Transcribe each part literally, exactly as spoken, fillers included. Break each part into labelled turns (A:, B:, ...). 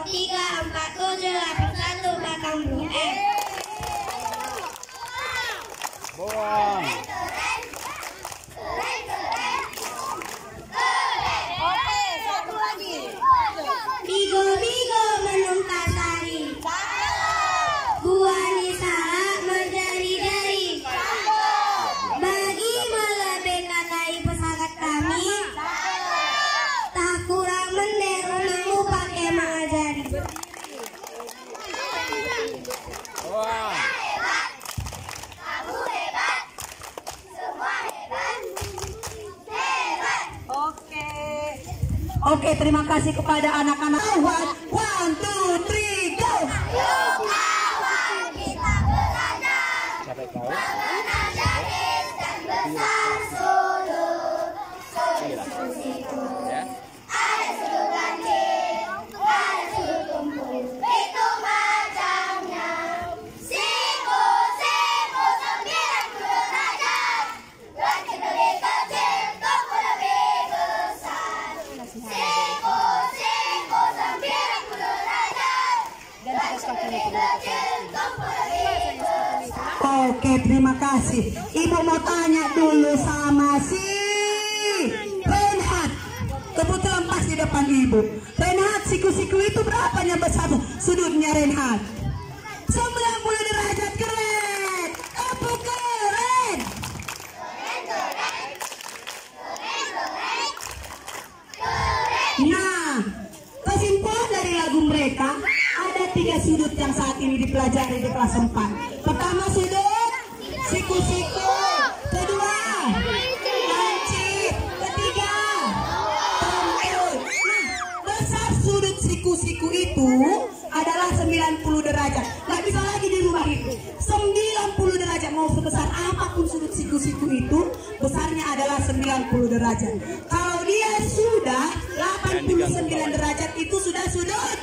A: tiga empat tujuh delapan satu Bakang Blue M.
B: Boa.
A: Oke, satu lagi. Bigo-bigo menungkasari. Buah Nisara menjari-jari. Bagi melebihkan dari pesawat kami, tak kurang mendek rumahmu pakai mengajari.
B: Boa.
C: Oke, oke, terima kasih kepada anak-anak. One, one, two, three, go.
A: Yuk kawan kita belajar,
B: Sampai tahu.
A: mengenal jadi dan besar sudut. Siku-siku,
B: Ya.
A: ada sudut kancing, ada sudut tumpul. Itu macamnya. Siku-siku sembilan puluh derajat. Kancing lebih kecil, tumpul lebih besar. Siku-siku sembilan puluh derajat. Kancing lebih kecil, tumpul lebih besar.
C: Oke, terima kasih. Ibu mau tanya dulu sama si Renhat. Kebetulan pas di depan ibu. Renhat, siku-siku itu berapanya besar sudutnya Renhat? sembilan puluh derajat, keren. Apa keren? Nah, kesimpulan dari lagu mereka, ada tiga sudut yang saat ini dipelajari di kelas empat. Pertama sudut siku-siku, kedua lancip, ketiga tumpul. Nah, besar sudut siku-siku itu adalah sembilan puluh derajat. Nggak bisa lagi di rumah itu. sembilan puluh derajat, mau sebesar apapun sudut siku-siku itu, besarnya adalah sembilan puluh derajat. Kalau dia sudah delapan puluh sembilan derajat, itu sudah sudut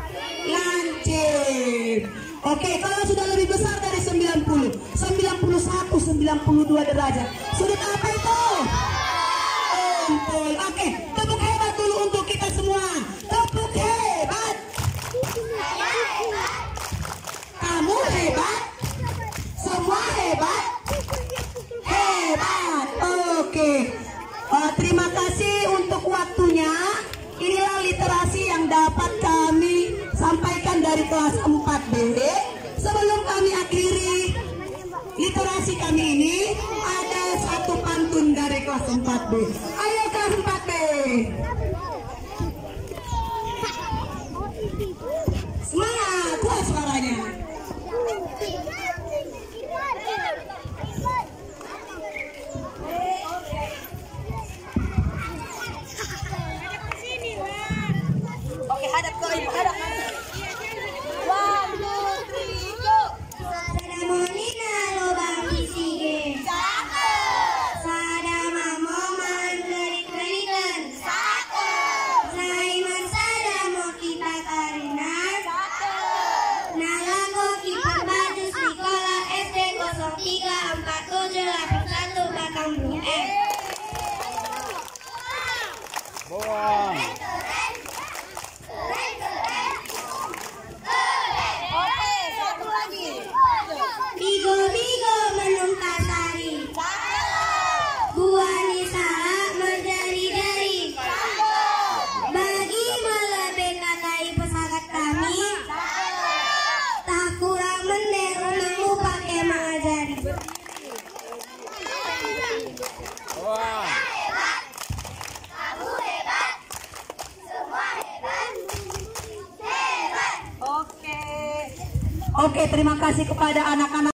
C: lancip. Oke, kalau sudah lebih besar dari sembilan puluh, sembilan puluh satu, sembilan puluh dua derajat, sudut apa itu? Tumpul. Oke, tepuk hebat dulu untuk kita semua. Tepuk hebat. Kamu hebat. Semua hebat. Hebat. Oke. Uh, terima kasih untuk waktunya. Inilah literasi yang dapat kami sampaikan dari kelas empat B. Sebelum kami akhiri literasi kami ini, ada satu pantun dari kelas empat B. Ayo kelas empat B. Semangat, kuat suaranya. Oke, hadap ke ibu, hadap. One, two, three, go.
A: Sada monina lobang isige. Cakep. Sada mamo mangerik-gerikan. Cakep. Saiman sada mau kita karinan. Cakep. Nalago kiper baju sekolah S D nol tiga empat tujuh delapan satu Bakang Blue M.
B: Boa.
A: Oke, satu lagi. Bigo-bigo menungkasari. Buah Nisara menjari-jari. Bagi melebihkan dari pesawat kami, tak kurang mendek rumahmu pakai mengajari.
B: Boa.
C: Oke. Oke, terima kasih kepada anak-anak.